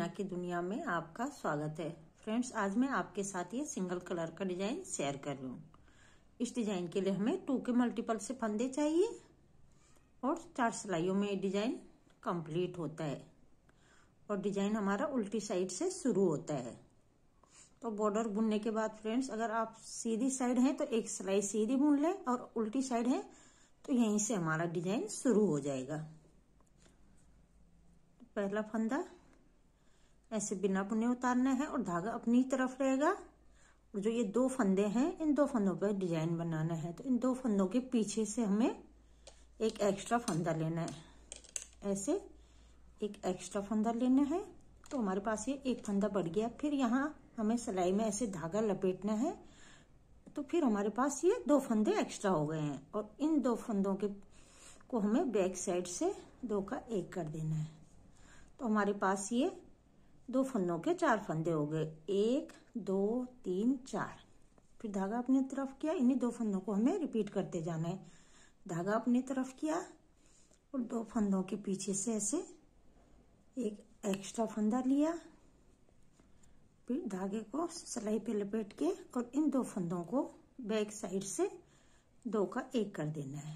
मीना की दुनिया में आपका स्वागत है। फ्रेंड्स, आज मैं आपके साथ ये सिंगल कलर का डिजाइन शेयर कर रही हूँ। इस डिजाइन के लिए हमें 2 के मल्टीपल से फंदे चाहिए और 4 सिलाइयों में डिजाइन कंप्लीट होता है और डिजाइन हमारा उल्टी साइड से शुरू होता है। तो बॉर्डर बुनने के बाद फ्रेंड्स, अगर आप सीधी साइड हैं तो एक सिलाई सीधी बुन लें और उल्टी साइड है तो यहीं से हमारा डिजाइन शुरू हो जाएगा। पहला फंदा ऐसे बिना बुने उतारना है और धागा अपनी तरफ रहेगा और जो ये 2 फंदे हैं इन 2 फंदों पर डिजाइन बनाना है। तो इन 2 फंदों के पीछे से हमें एक एक्स्ट्रा फंदा लेना है। ऐसे एक एक्स्ट्रा फंदा लेना है तो हमारे पास ये एक फंदा बढ़ गया। फिर यहाँ हमें सिलाई में ऐसे धागा लपेटना है तो फिर हमारे पास ये 2 फंदे एक्स्ट्रा हो गए हैं और इन 2 फंदों के को हमें बैक साइड से 2 का 1 कर देना है। तो हमारे पास ये 2 फंदों के 4 फंदे हो गए, 1 2 3 4। फिर धागा अपनी तरफ किया, इन्हीं 2 फंदों को हमें रिपीट करते जाना है। धागा अपनी तरफ किया और 2 फंदों के पीछे से ऐसे एक एक्स्ट्रा फंदा लिया। फिर धागे को सिलाई पे लपेट के और इन 2 फंदों को बैक साइड से 2 का 1 कर देना है।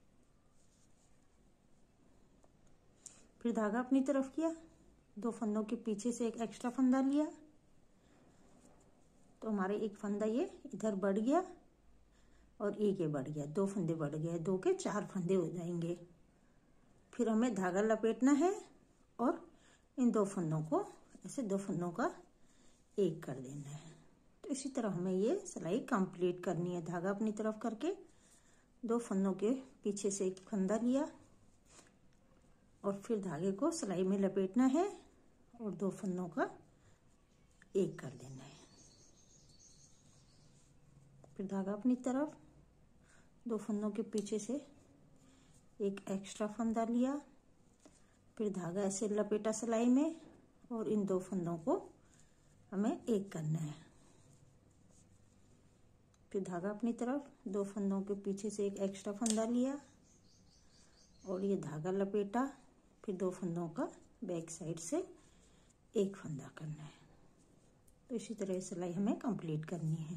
फिर धागा अपनी तरफ किया, 2 फंदों के पीछे से एक एक्स्ट्रा फंदा लिया तो हमारे एक फंदा ये इधर बढ़ गया और एक ये बढ़ गया, 2 फंदे बढ़ गए, 2 के 4 फंदे हो जाएंगे। फिर हमें धागा लपेटना है और इन 2 फंदों को ऐसे 2 फंदों का 1 कर देना है। तो इसी तरह हमें ये सिलाई कंप्लीट करनी है। धागा अपनी तरफ करके 2 फंदों के पीछे से एक फंदा लिया और फिर धागे को सिलाई में लपेटना है और 2 फंदों का 1 कर देना है। फिर धागा अपनी तरफ 2 फंदों के पीछे से एक एक्स्ट्रा फंदा लिया। फिर धागा ऐसे लपेटा सिलाई में और इन 2 फंदों को हमें 1 करना है। फिर धागा अपनी तरफ 2 फंदों के पीछे से एक एक्स्ट्रा फंदा लिया और ये धागा लपेटा। फिर 2 फंदों का बैक साइड से 1 फंदा करना है। तो इसी तरह सिलाई हमें कंप्लीट करनी है।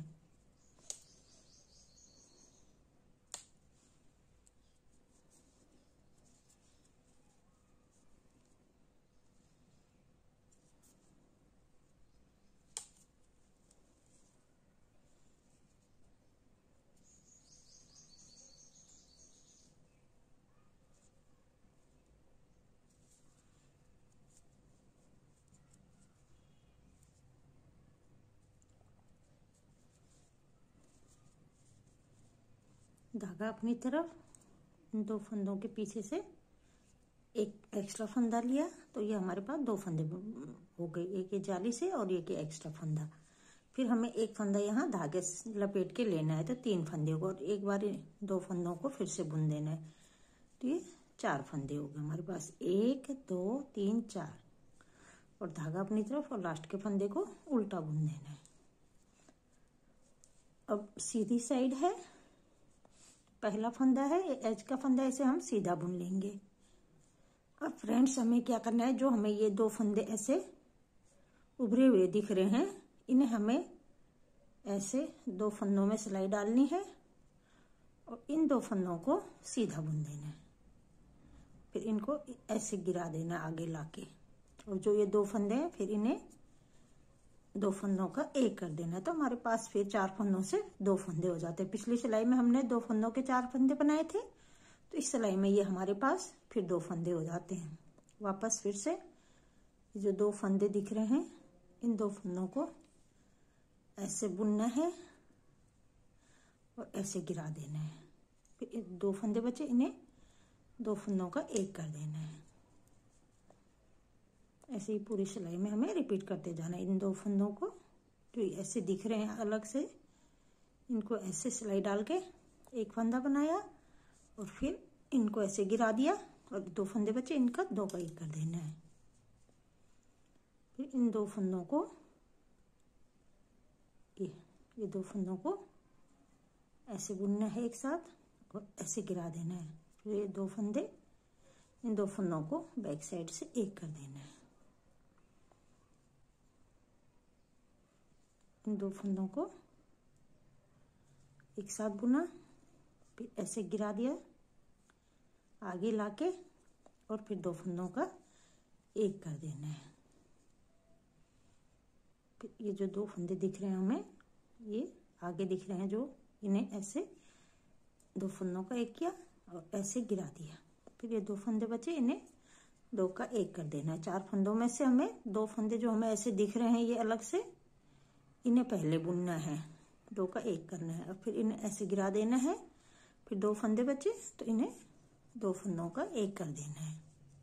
धागा अपनी तरफ 2 फंदों के पीछे से एक एक्स्ट्रा फंदा लिया तो ये हमारे पास 2 फंदे हो गए, एक ये जाली से और एक ये एक्स्ट्रा फंदा। फिर हमें एक फंदा यहाँ धागे से लपेट के लेना है तो 3 फंदे हो गए और एक बार 2 फंदों को फिर से बुन देना है। तो ये 4 फंदे हो गए हमारे पास, 1 2 3 4 और धागा अपनी तरफ और लास्ट के फंदे को उल्टा बुन देना है। अब सीधी साइड है, पहला फंदा है, एज का फंदा ऐसे हम सीधा बुन लेंगे। अब फ्रेंड्स, हमें क्या करना है, जो हमें ये 2 फंदे ऐसे उभरे हुए दिख रहे हैं इन्हें हमें ऐसे 2 फंदों में सिलाई डालनी है और इन 2 फंदों को सीधा बुन देना है। फिर इनको ऐसे गिरा देना आगे लाके और जो ये 2 फंदे हैं फिर इन्हें 2 फंदों का 1 कर देना है। तो हमारे पास फिर 4 फंदों से 2 फंदे हो जाते हैं। पिछली सिलाई में हमने 2 फंदों के 4 फंदे बनाए थे तो इस सिलाई में ये हमारे पास फिर 2 फंदे हो जाते हैं। वापस फिर से जो 2 फंदे दिख रहे हैं इन 2 फंदों को ऐसे बुनना है और ऐसे गिरा देना है। फिर 2 फंदे बचे, इन्हें 2 फंदों का 1 कर देना है। ऐसे ही पूरी सिलाई में हमें रिपीट करते जाना है। इन 2 फंदों को जो ऐसे दिख रहे हैं अलग से, इनको ऐसे सिलाई डाल के एक फंदा बनाया और फिर इनको ऐसे गिरा दिया और 2 फंदे बचे, इनका 2 का 1 कर देना है। फिर इन 2 फंदों को ये 2 फंदों को ऐसे बुनना है एक साथ और ऐसे गिरा देना है। फिर ये 2 फंदे, इन 2 फंदों को बैक साइड से 1 कर देना है। इन दो फंदों को एक साथ बुना, फिर ऐसे गिरा दिया आगे लाके, और फिर दो फंदों का एक कर देना है। फिर ये जो दो फंदे दिख रहे हैं हमें, ये आगे दिख रहे हैं जो, इन्हें ऐसे दो फंदों का एक किया और ऐसे गिरा दिया। फिर ये दो फंदे बचे, इन्हें दो का एक कर देना है। चार फंदों में से हमें दो फंदे जो हमें ऐसे दिख रहे हैं ये अलग से, इन्हें पहले बुनना है, दो का एक करना है, और फिर इन्हें ऐसे गिरा देना है। फिर दो फंदे बचे तो इन्हें दो फंदों का एक कर देना है।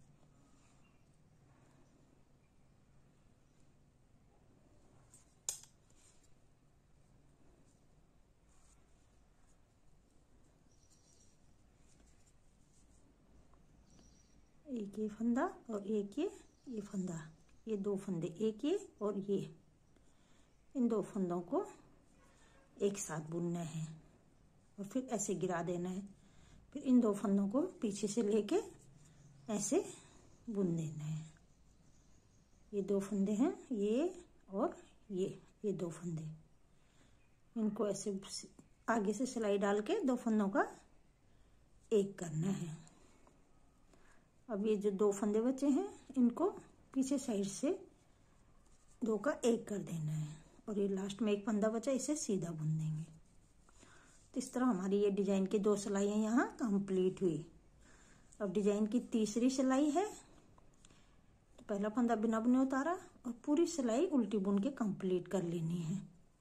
एक ये फंदा और एक ये फंदा, ये दो फंदे, एक ये और ये, इन दो फंदों को एक साथ बुनना है और फिर ऐसे गिरा देना है। फिर इन दो फंदों को पीछे से लेके ऐसे बुन देना है। ये दो फंदे हैं, ये और ये दो फंदे, इनको ऐसे आगे से सिलाई डाल के दो फंदों का एक करना है। अब ये जो दो फंदे बचे हैं इनको पीछे साइड से दो का एक कर देना है, और ये लास्ट में एक फंदा बचा, इसे सीधा बुन देंगे। तो इस तरह हमारी ये डिजाइन की दो सिलाइयाँ यहाँ कंप्लीट हुई। अब डिजाइन की तीसरी सिलाई है, तो पहला फंदा बिना बुने उतारा और पूरी सिलाई उल्टी बुन के कंप्लीट कर लेनी है।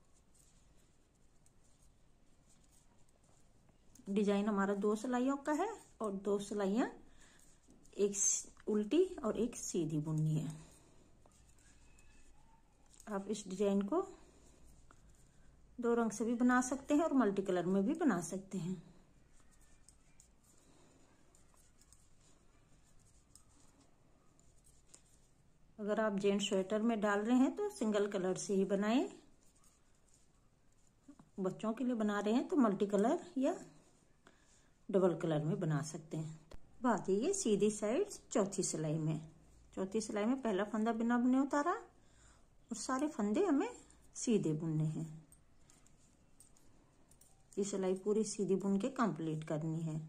डिजाइन हमारा दो सिलाइयों का है और दो सिलाइयाँ एक उल्टी और एक सीधी बुननी है। आप इस डिजाइन को दो रंग से भी बना सकते हैं और मल्टी कलर में भी बना सकते हैं। अगर आप जेंट्स स्वेटर में डाल रहे हैं तो सिंगल कलर से ही बनाएं, बच्चों के लिए बना रहे हैं तो मल्टी कलर या डबल कलर में बना सकते हैं। बात ये सीधी साइड चौथी सिलाई में, चौथी सिलाई में पहला फंदा बिना बुने उतारा और सारे फंदे हमें सीधे बुनने हैं। ये सिलाई पूरी सीधी बुन के कंप्लीट करनी है।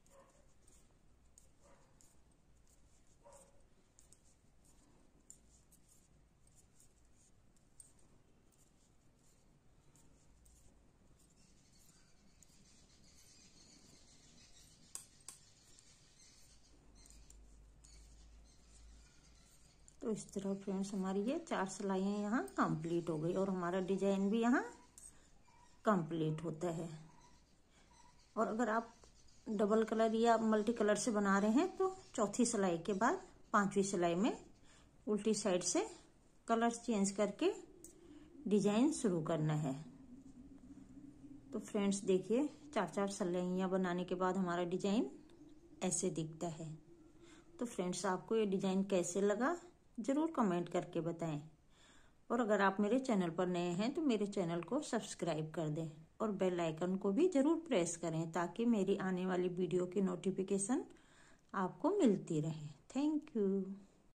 तो इस तरह फ्रेंड्स हमारी ये चार सिलाइयाँ यहाँ कंप्लीट हो गई और हमारा डिजाइन भी यहाँ कंप्लीट होता है। और अगर आप डबल कलर या मल्टी कलर से बना रहे हैं तो चौथी सिलाई के बाद पांचवी सिलाई में उल्टी साइड से कलर चेंज करके डिजाइन शुरू करना है। तो फ्रेंड्स देखिए, चार चार सिलाइयाँ बनाने के बाद हमारा डिजाइन ऐसे दिखता है। तो फ्रेंड्स आपको ये डिजाइन कैसे लगा जरूर कमेंट करके बताएं, और अगर आप मेरे चैनल पर नए हैं तो मेरे चैनल को सब्सक्राइब कर दें और बेल आइकन को भी जरूर प्रेस करें ताकि मेरी आने वाली वीडियो की नोटिफिकेशन आपको मिलती रहे। Thank you.